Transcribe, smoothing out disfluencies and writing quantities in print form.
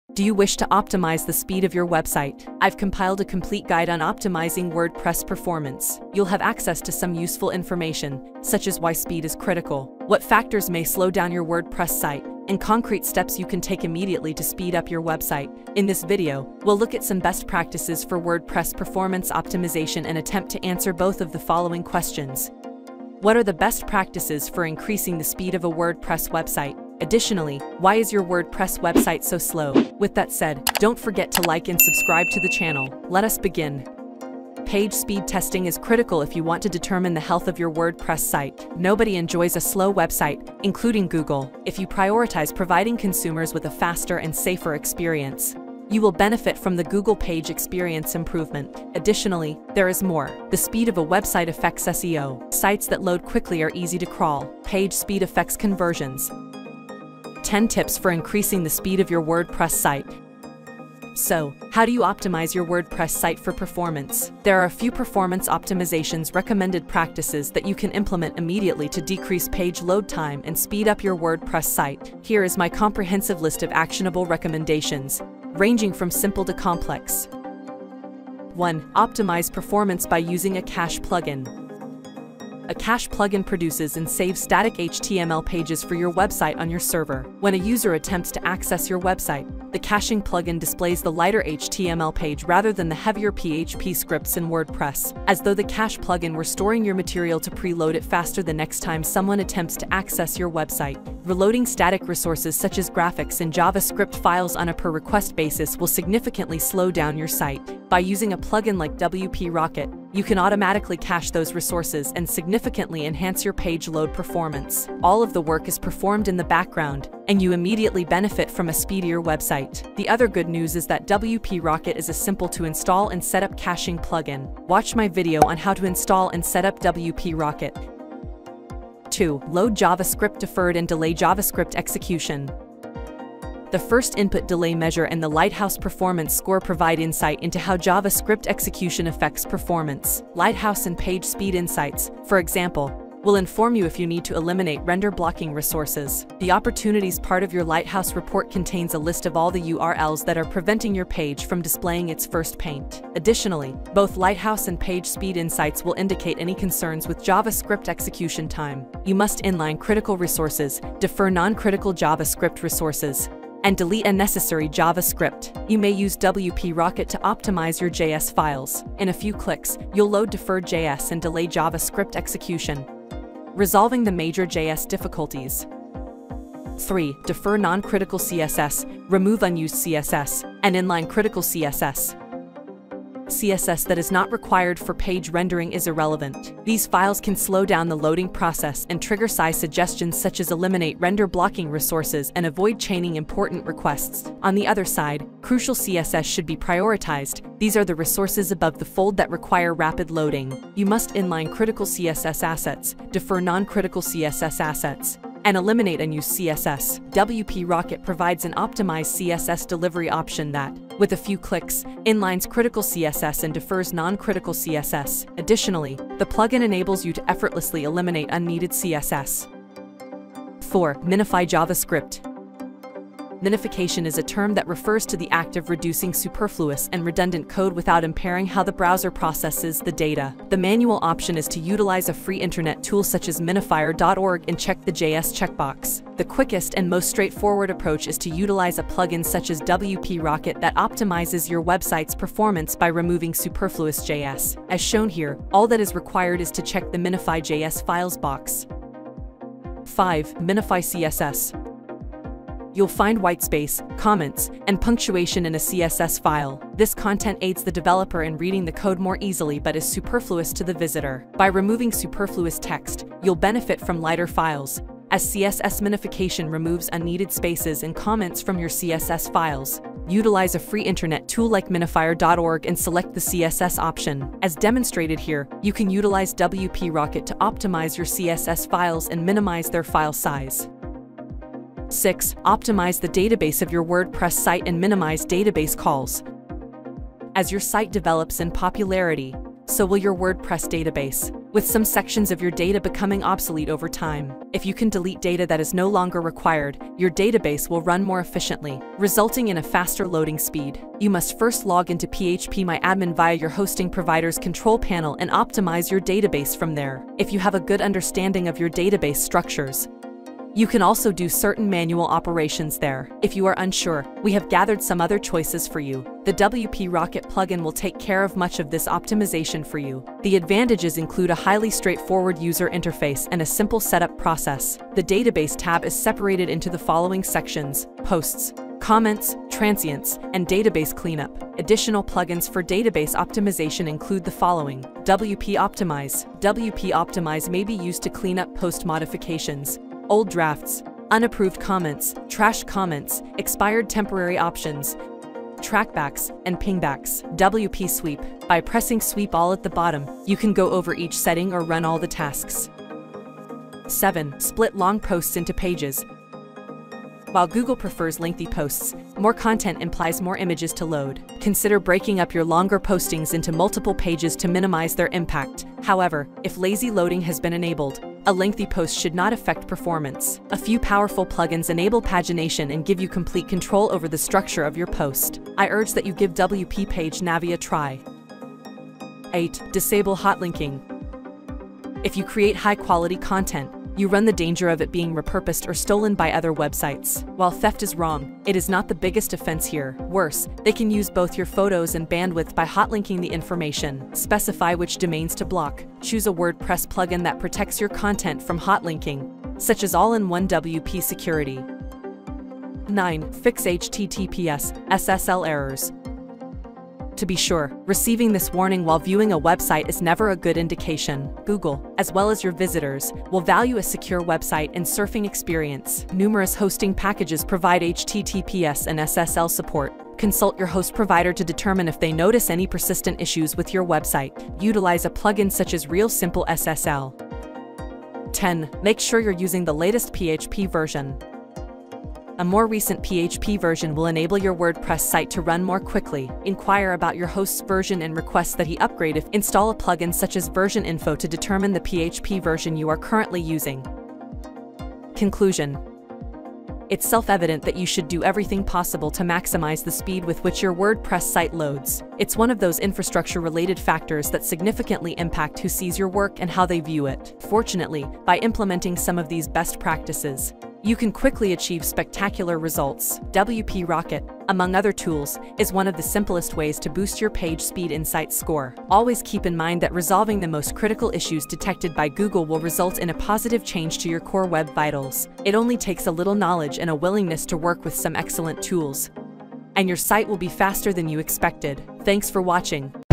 Do you wish to optimize the speed of your website? I've compiled a complete guide on optimizing WordPress performance. You'll have access to some useful information, such as why speed is critical, what factors may slow down your WordPress site, and concrete steps you can take immediately to speed up your website. In this video, we'll look at some best practices for WordPress performance optimization and attempt to answer both of the following questions. What are the best practices for increasing the speed of a WordPress website? Additionally, why is your WordPress website so slow? With that said, don't forget to like and subscribe to the channel. Let us begin. Page speed testing is critical if you want to determine the health of your WordPress site. Nobody enjoys a slow website, including Google. If you prioritize providing consumers with a faster and safer experience, you will benefit from the Google page experience improvement. Additionally, there is more. The speed of a website affects SEO. Sites that load quickly are easy to crawl. Page speed affects conversions. 10 tips for increasing the speed of your WordPress site. So, how do you optimize your WordPress site for performance? There are a few performance optimizations recommended practices that you can implement immediately to decrease page load time and speed up your WordPress site. Here is my comprehensive list of actionable recommendations, ranging from simple to complex. 1. Optimize performance by using a cache plugin. A cache plugin produces and saves static HTML pages for your website on your server. When a user attempts to access your website, the caching plugin displays the lighter HTML page rather than the heavier PHP scripts in WordPress, as though the cache plugin were storing your material to preload it faster the next time someone attempts to access your website. Reloading static resources such as graphics and JavaScript files on a per-request basis will significantly slow down your site. By using a plugin like WP Rocket, you can automatically cache those resources and significantly enhance your page load performance. All of the work is performed in the background, and you immediately benefit from a speedier website. The other good news is that WP Rocket is a simple to install and set up caching plugin. Watch my video on how to install and set up WP Rocket. 2. Load JavaScript deferred and delay JavaScript execution. The first input delay measure and the Lighthouse performance score provide insight into how JavaScript execution affects performance. Lighthouse and Page Speed Insights, for example, will inform you if you need to eliminate render blocking resources. The opportunities part of your Lighthouse report contains a list of all the URLs that are preventing your page from displaying its first paint. Additionally, both Lighthouse and Page Speed Insights will indicate any concerns with JavaScript execution time. You must inline critical resources, defer non-critical JavaScript resources, and delete unnecessary JavaScript. You may use WP Rocket to optimize your JS files. In a few clicks, you'll load deferred JS and delay JavaScript execution, resolving the major JS difficulties. 3. Defer non-critical CSS, remove unused CSS, and inline critical CSS. CSS that is not required for page rendering is irrelevant. These files can slow down the loading process and trigger size suggestions such as eliminate render blocking resources and avoid chaining important requests. On the other side, crucial CSS should be prioritized. These are the resources above the fold that require rapid loading. You must inline critical CSS assets, defer non-critical CSS assets, and eliminate unused CSS. WP Rocket provides an optimized CSS delivery option that, with a few clicks, inlines critical CSS and defers non-critical CSS. Additionally, the plugin enables you to effortlessly eliminate unneeded CSS. 4. Minify JavaScript. Minification is a term that refers to the act of reducing superfluous and redundant code without impairing how the browser processes the data. The manual option is to utilize a free internet tool such as minifier.org and check the JS checkbox. The quickest and most straightforward approach is to utilize a plugin such as WP Rocket that optimizes your website's performance by removing superfluous JS. As shown here, all that is required is to check the Minify JS files box. 5. Minify CSS. You'll find whitespace, comments, and punctuation in a CSS file. This content aids the developer in reading the code more easily but is superfluous to the visitor. By removing superfluous text, you'll benefit from lighter files, as CSS minification removes unneeded spaces and comments from your CSS files. Utilize a free internet tool like minifier.org and select the CSS option. As demonstrated here, you can utilize WP Rocket to optimize your CSS files and minimize their file size. 6. Optimize the database of your WordPress site and minimize database calls. As your site develops in popularity, so will your WordPress database. with some sections of your data becoming obsolete over time. If you can delete data that is no longer required, your database will run more efficiently, resulting in a faster loading speed. You must first log into PHPMyAdmin via your hosting provider's control panel and optimize your database from there. If you have a good understanding of your database structures, you can also do certain manual operations there. If you are unsure, we have gathered some other choices for you. The WP Rocket plugin will take care of much of this optimization for you. The advantages include a highly straightforward user interface and a simple setup process. The database tab is separated into the following sections: posts, comments, transients, and database cleanup. Additional plugins for database optimization include the following: WP Optimize. WP Optimize may be used to clean up post modifications, old drafts, unapproved comments, trash comments, expired temporary options, trackbacks, and pingbacks. WP Sweep. By pressing Sweep all at the bottom, you can go over each setting or run all the tasks. 7. Split long posts into pages. While Google prefers lengthy posts, more content implies more images to load. Consider breaking up your longer postings into multiple pages to minimize their impact. However, if lazy loading has been enabled, a lengthy post should not affect performance. A few powerful plugins enable pagination and give you complete control over the structure of your post. I urge that you give WP Page Navi a try. 8. Disable hotlinking. If you create high-quality content, you run the danger of it being repurposed or stolen by other websites. While theft is wrong, it is not the biggest offense here. Worse, they can use both your photos and bandwidth by hotlinking the information. Specify which domains to block. Choose a WordPress plugin that protects your content from hotlinking, such as all-in-one WP security. 9. Fix HTTPS, SSL errors. To be sure, receiving this warning while viewing a website is never a good indication. Google, as well as your visitors, will value a secure website and surfing experience. Numerous hosting packages provide HTTPS and SSL support. Consult your host provider to determine if they notice any persistent issues with your website. Utilize a plugin such as Real Simple SSL. 10. Make sure you're using the latest PHP version. A more recent PHP version will enable your WordPress site to run more quickly. Inquire about your host's version and request that he upgrade. Install a plugin such as Version Info to determine the PHP version you are currently using. Conclusion. It's self-evident that you should do everything possible to maximize the speed with which your WordPress site loads. It's one of those infrastructure-related factors that significantly impact who sees your work and how they view it. Fortunately, by implementing some of these best practices, you can quickly achieve spectacular results. WP Rocket, among other tools, is one of the simplest ways to boost your page speed insight score. Always keep in mind that resolving the most critical issues detected by Google will result in a positive change to your core web vitals. It only takes a little knowledge and a willingness to work with some excellent tools, and your site will be faster than you expected. Thanks for watching.